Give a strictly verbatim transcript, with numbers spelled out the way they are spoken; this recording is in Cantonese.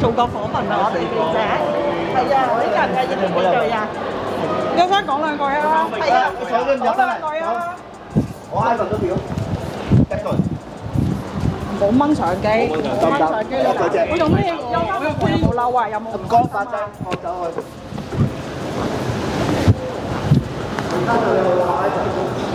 做過訪問啊，我哋記者係啊，呢個係要幾句啊？有想講兩句啊？係啊，講兩句啊！ 我挨份都表一句。 冇掹相機，冇掹相機啦！我用咩？有冇有冇嬲啊？有冇？ 乾發劑，放走佢。而家就有